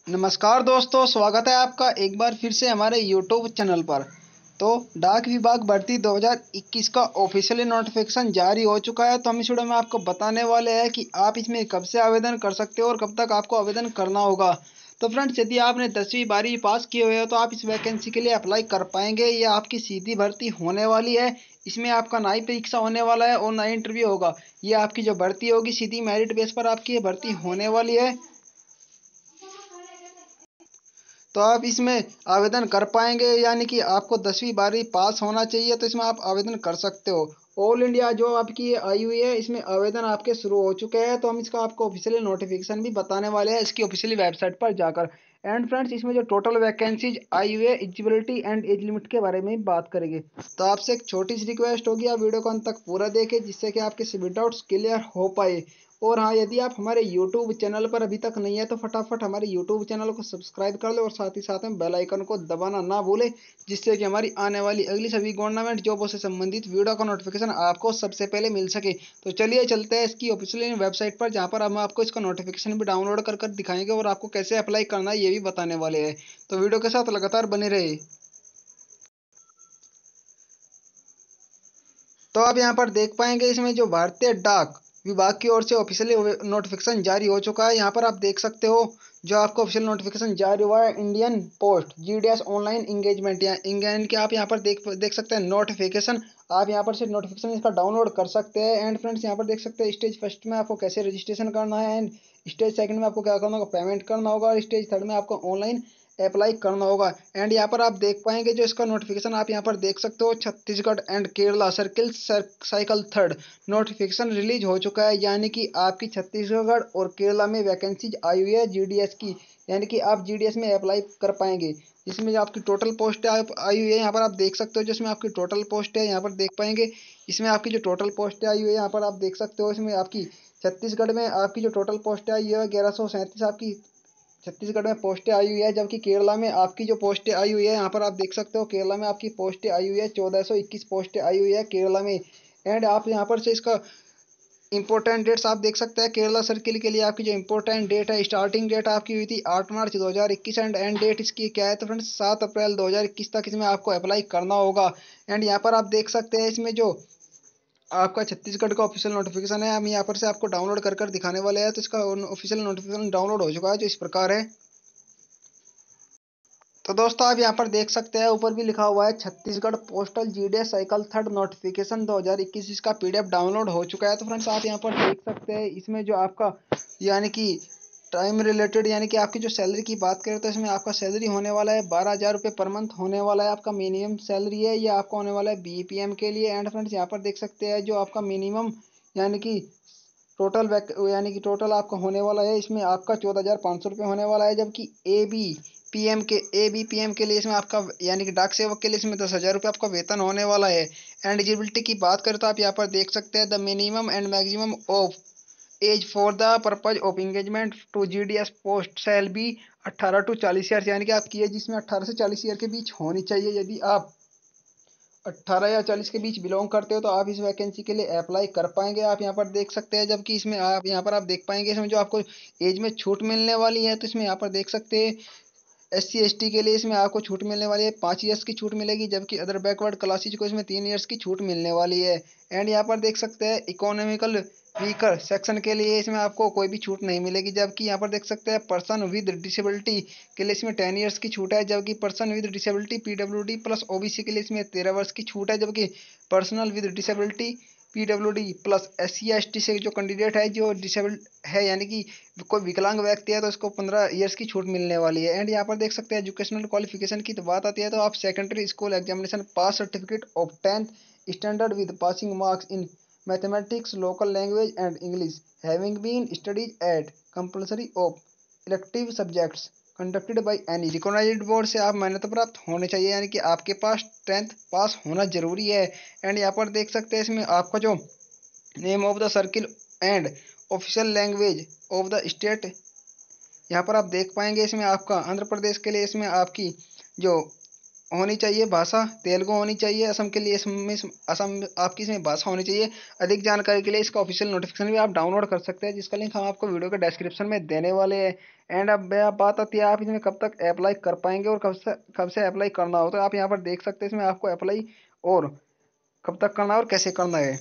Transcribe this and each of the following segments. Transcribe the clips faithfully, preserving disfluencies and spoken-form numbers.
नमस्कार दोस्तों, स्वागत है आपका एक बार फिर से हमारे यूट्यूब चैनल पर। तो डाक विभाग भर्ती दो हज़ार इक्कीस का ऑफिशियली नोटिफिकेशन जारी हो चुका है। तो हम इस वीडियो में आपको बताने वाले हैं कि आप इसमें कब से आवेदन कर सकते हो और कब तक आपको आवेदन करना होगा। तो फ्रेंड्स, यदि आपने दसवीं बारहवीं पास किए हुए हो तो आप इस वैकेंसी के लिए अप्लाई कर पाएंगे। ये आपकी सीधी भर्ती होने वाली है। इसमें आपका ना ही परीक्षा होने वाला है और ना ही इंटरव्यू होगा। ये आपकी जो भर्ती होगी सीधी मेरिट बेस पर आपकी ये भर्ती होने वाली है। तो आप इसमें आवेदन कर पाएंगे, यानी कि आपको दसवीं बारहवीं पास होना चाहिए तो इसमें आप आवेदन कर सकते हो। ऑल इंडिया जो आपकी आई हुई है इसमें आवेदन आपके शुरू हो चुके हैं। तो हम इसका आपको ऑफिशियली नोटिफिकेशन भी बताने वाले हैं इसकी ऑफिशियली वेबसाइट पर जाकर। एंड फ्रेंड्स, इसमें जो टोटल वैकेंसीज आई हुई है, एलिजिबिलिटी एंड एज लिमिट के बारे में बात करेंगे। तो आपसे एक छोटी सी रिक्वेस्ट होगी, आप वीडियो को अंत तक पूरा देखें जिससे कि आपके सभी डाउट्स क्लियर हो पाए। और हाँ, यदि आप हमारे यूट्यूब चैनल पर अभी तक नहीं है तो फटाफट हमारे यूट्यूब चैनल को सब्सक्राइब कर ले और साथ ही साथ में बेल आइकन को दबाना ना भूले, जिससे कि हमारी आने वाली अगली सभी गवर्नमेंट जॉबों से संबंधित वीडियो का नोटिफिकेशन आपको सबसे पहले मिल सके। तो चलिए चलते हैं इसकी ऑफिशियल वेबसाइट पर, जहाँ पर हम आपको इसका नोटिफिकेशन भी डाउनलोड कर कर दिखाएंगे और आपको कैसे अप्लाई करना है ये भी बताने वाले हैं। तो वीडियो के साथ लगातार बने रहे। तो आप यहाँ पर देख पाएंगे इसमें जो भारतीय डाक विभाग की ओर से ऑफिशियली नोटिफिकेशन जारी हो चुका है। यहाँ पर आप देख सकते हो जो आपको ऑफिशियल नोटिफिकेशन जारी हुआ है, Indian post GDS online engagement, या इंगेन के आप यहाँ पर देख देख सकते हैं नोटिफिकेशन। आप यहाँ पर से नोटिफिकेशन इसका डाउनलोड कर सकते हैं। एंड फ्रेंड्स, यहाँ पर देख सकते हैं स्टेज फर्स्ट में आपको कैसे रजिस्ट्रेशन करना है, एंड स्टेज सेकंड में आपको क्या करना होगा, पेमेंट करना होगा, और स्टेज थर्ड में आपको ऑनलाइन अप्लाई करना होगा। एंड यहाँ पर आप देख पाएंगे जो इसका नोटिफिकेशन आप यहाँ पर देख सकते हो, Chhattisgarh and Kerala circle cycle third notification release हो चुका है। यानी कि आपकी छत्तीसगढ़ और केरला में वैकेंसीज आई हुई है जीडीएस की, यानी कि आप जीडीएस में अप्लाई कर पाएंगे। इसमें जो आपकी टोटल पोस्ट है आप आई हुई है, यहाँ पर आप देख सकते हो जिसमें आपकी टोटल पोस्ट है, यहाँ पर देख पाएंगे इसमें आपकी जो टोटल पोस्ट आई हुई है, यहाँ पर आप देख सकते हो इसमें आपकी छत्तीसगढ़ में आपकी जो टोटल पोस्ट आई है ग्यारह सौ सैंतीस आपकी छत्तीसगढ़ में पोस्टें आई हुई है। जबकि केरला में आपकी जो पोस्टें आई हुई है, यहाँ पर आप देख सकते हो केरला में आपकी पोस्टें आई हुई है, चौदह सौ इक्कीस पोस्टें आई हुई है केरला में। एंड आप यहाँ पर से इसका इंपॉर्टेंट डेट्स आप देख सकते हैं। केरला सर्किल के लिए आपकी जो इंपॉर्टेंट डेट है, स्टार्टिंग डेट आपकी हुई थी आठ मार्च दो हज़ार इक्कीस, एंड एंड डेट इसकी क्या है तो फ्रेंड्स सात अप्रैल दो हज़ार इक्कीस तक इसमें आपको अप्लाई करना होगा। एंड यहाँ पर आप देख सकते हैं इसमें जो आपका छत्तीसगढ़ का ऑफिशियल नोटिफिकेशन है, हम यहाँ पर से आपको डाउनलोड कर कर दिखाने वाले हैं। तो इसका ऑफिशियल नोटिफिकेशन डाउनलोड हो चुका है जो इस प्रकार है। तो दोस्तों आप यहाँ पर देख सकते हैं ऊपर भी लिखा हुआ है Chhattisgarh postal GDS cycle third notification दो हज़ार इक्कीस, इसका पीडीएफ डाउनलोड हो चुका है। तो फ्रेंड्स आप यहाँ पर देख सकते हैं इसमें जो आपका यानी कि टाइम रिलेटेड, यानी कि आपकी जो सैलरी की बात करें तो इसमें आपका सैलरी होने वाला है बारह हज़ार रुपये पर मंथ होने वाला है। आपका मिनिमम सैलरी है ये आपका होने वाला है बीपीएम के लिए। एंड फ्रेंड्स यहाँ पर देख सकते हैं जो आपका मिनिमम यानी कि टोटल वैक यानी कि टोटल आपका होने वाला है इसमें आपका चौदह हज़ार पाँच सौ रुपये होने वाला है। जबकि ए बी पी एम के ए बी पी एम के लिए इसमें आपका यानी कि डाक सेवक के लिए इसमें दस हज़ार रुपये आपका वेतन होने वाला है। एंड एलिजिबिलिटी की बात करें तो आप यहाँ पर देख सकते हैं the minimum and maximum of age for the purpose of engagement to G D S post shall be अट्ठारह टू चालीस ईयर, यानी कि आपकी एज इसमें अट्ठारह से चालीस ईयर के बीच होनी चाहिए। यदि आप अट्ठारह या चालीस के बीच बिलोंग करते हो तो आप इस वैकेंसी के लिए अप्लाई कर पाएंगे। आप यहाँ पर देख सकते हैं जबकि इसमें आप यहाँ पर आप देख पाएंगे इसमें जो आपको एज में छूट मिलने वाली है, तो इसमें यहाँ पर देख सकते हैं एस सी एस टी के लिए इसमें आपको छूट मिलने वाली है, पाँच ईयर्स की छूट मिलेगी। जबकि अदर बैकवर्ड क्लासेज को इसमें तीन ईयर्स की छूट मिलने वाली है। एंड यहाँ पर देख सकते हैं इकोनॉमिकल वीकर सेक्शन के लिए इसमें आपको कोई भी छूट नहीं मिलेगी। जबकि यहाँ पर देख सकते हैं पर्सन विद डिसेबिलिटी के लिए इसमें टेन ईयर्स की छूट है। जबकि person with disability PWD plus OBC के लिए इसमें तेरह वर्ष की छूट है। जबकि personal with disability PWD plus S C S T से जो कैंडिडेट है जो डिसेबल्ड है यानी कि कोई विकलांग व्यक्ति है तो उसको पंद्रह ईयर्स की छूट मिलने वाली है। एंड यहाँ पर देख सकते हैं एजुकेशनल क्वालिफिकेशन की तो बात आती है तो आप secondary school examination pass certificate of tenth standard with passing marks in mathematics local language and English having been studies at compulsory of elective subjects conducted by any recognised board से आप मान्यता प्राप्त होने चाहिए, यानी कि आपके पास टेंथ पास होना जरूरी है। एंड यहाँ पर देख सकते हैं इसमें आपका जो name of the circle and official language of the state, यहाँ पर आप देख पाएंगे इसमें आपका आंध्र प्रदेश के लिए इसमें आपकी जो होनी चाहिए भाषा, तेलुगु होनी चाहिए, असम के लिए इसमें असम आपकी इसमें भाषा होनी चाहिए। अधिक जानकारी के लिए इसका ऑफिशियल नोटिफिकेशन भी आप डाउनलोड कर सकते हैं, जिसका लिंक हम आपको वीडियो के डिस्क्रिप्शन में देने वाले हैं। एंड अब मैं बात आती है आप इसमें कब तक अप्लाई कर पाएंगे और कब से कब से अप्लाई करना हो, तो आप यहाँ पर देख सकते हैं इसमें आपको अप्लाई और कब तक करना है और कैसे करना है।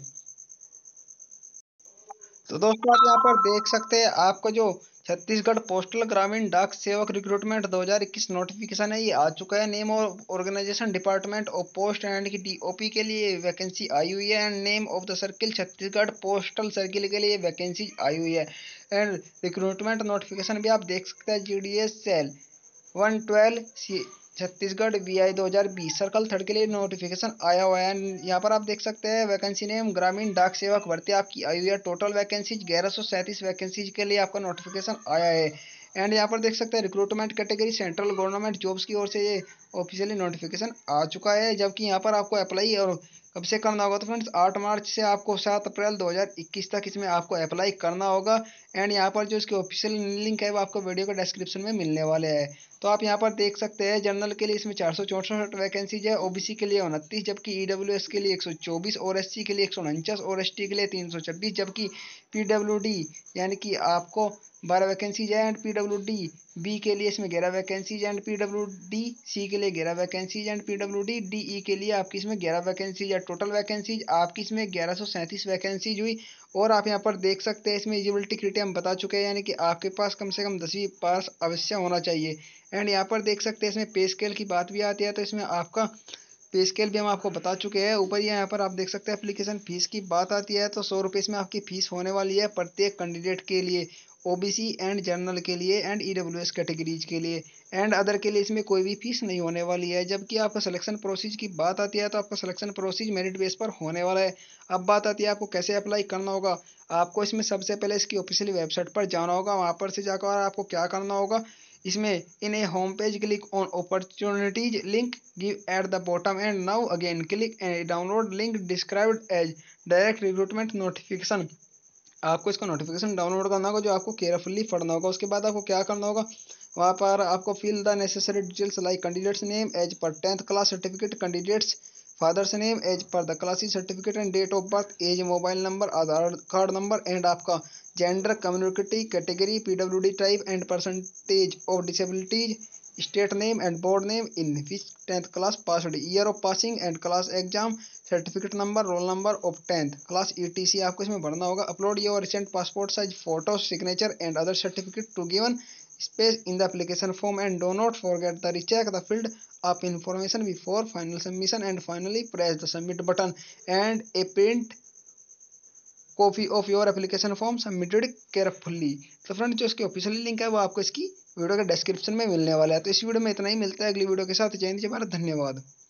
तो दोस्तों आप यहाँ पर देख सकते हैं आपको जो छत्तीसगढ़ पोस्टल ग्रामीण डाक सेवक रिक्रूटमेंट दो हज़ार इक्कीस नोटिफिकेशन है, ये आ चुका है। नेम और organisation department of post and की डीओपी के लिए वैकेंसी आई हुई है। And name of the circle Chhattisgarh postal circle के लिए वैकेंसी आई हुई है। एंड रिक्रूटमेंट नोटिफिकेशन भी आप देख सकते हैं, G D S cell one twelve C Chhattisgarh V I दो हजार बीस सर्कल थर्ड के लिए नोटिफिकेशन आया हुआ है। यहाँ पर आप देख सकते हैं वैकेंसी नेम ग्रामीण डाक सेवक भर्ती आपकी आई हुई है। टोटल वैकेंसीज ग्यारह सौ सैंतीस वैकेंसीज के लिए आपका नोटिफिकेशन आया है। एंड यहाँ पर देख सकते हैं recruitment category central government jobs की ओर से ये ऑफिशियली नोटिफिकेशन आ चुका है। जबकि यहाँ पर आपको अप्लाई और कब से करना होगा, तो फ्रेंड्स आठ मार्च से आपको सात अप्रैल दो हज़ार इक्कीस तक इसमें आपको अप्लाई करना होगा। एंड यहाँ पर जो इसके ऑफिशियल लिंक है वो आपको वीडियो के डिस्क्रिप्शन में मिलने वाले हैं। तो आप यहाँ पर देख सकते हैं जनरल के लिए इसमें चार सौ चौंसठ वैकेंसीज है, ओबीसी के लिए उनतीस, जबकि ईडब्ल्यूएस के लिए एक सौ चौबीस और एससी के लिए एक सौ उनचास और एसटी के लिए तीन सौ छब्बीस, जबकि पीडब्ल्यूडी यानी कि आपको बारह वैकेंसीज है। एंड पीडब्ल्यूडी बी के लिए इसमें ग्यारह वैकेंसीज एंड पीडब्ल्यूडी सी के लिए ग्यारह वैकेंसीज एंड पीडब्ल्यूडी डीई के लिए आपकी इसमें ग्यारह वैकेंसीज है। टोटल वैकेंसीज आपकी इसमें ग्यारह सौ सैंतीस वैकेंसीज हुई। और आप यहाँ पर देख सकते हैं इसमें एलिजिबिलिटी क्राइटेरिया हम बता चुके हैं, यानी कि आपके पास कम से कम दसवीं पास अवश्य होना चाहिए। एंड यहाँ पर देख सकते हैं इसमें पे स्केल की बात भी आती है, तो इसमें आपका पे स्केल भी हम आपको बता चुके हैं ऊपर। यहाँ पर आप देख सकते हैं एप्लीकेशन फीस की बात आती है, तो सौ रुपये इसमें आपकी फीस होने वाली है प्रत्येक कैंडिडेट के लिए, ओबीसी एंड जनरल के लिए एंड ईडब्ल्यूएस कैटेगरीज के लिए। एंड अदर के लिए इसमें कोई भी फीस नहीं होने वाली है। जबकि आपका सिलेक्शन प्रोसीज की बात आती है, तो आपका सिलेक्शन प्रोसीज मेरिट बेस पर होने वाला है। अब बात आती है आपको कैसे अप्लाई करना होगा। आपको इसमें सबसे पहले इसकी ऑफिशियल वेबसाइट पर जाना होगा, वहाँ पर से जाकर आपको क्या करना होगा, इसमें in a home page click on opportunities link give at the bottom and now again click download link described as direct recruitment notification. आपको इसका नोटिफिकेशन डाउनलोड करना होगा, जो आपको केयरफुली पढ़ना होगा। उसके बाद आपको क्या करना होगा, वहाँ पर आपको fill the necessary details like candidate's name as per tenth class certificate, candidate's father's name as per the class certificate and date of birth, age, mobile number, Aadhaar card number and आपका gender, community category, PWD type and percentage of disabilities, state name and board name in which tenth class passed, year of passing and class exam, certificate number, roll number of tenth class, ETC आपको इसमें भरना होगा। Upload your recent passport size photo, signature and other certificate to given space in the application form and do not forget to recheck the field of information before final submission and finally press the submit button and a print copy of your application form submitted carefully। तो friend जो इसकी official link है वो आपको इसकी video के description में मिलने वाला है। तो इस वीडियो में इतना ही, मिलता है अगली वीडियो के साथ। जय हिंद, जय भारत, धन्यवाद।